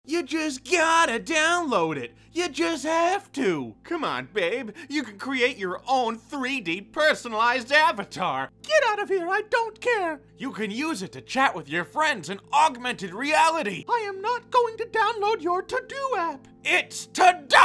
You just gotta download it. You just have to. Come on, babe. You can create your own 3D personalized avatar. Get out of here, I don't care. You can use it to chat with your friends in augmented reality. I am not going to download your To-Do app. It's Tada!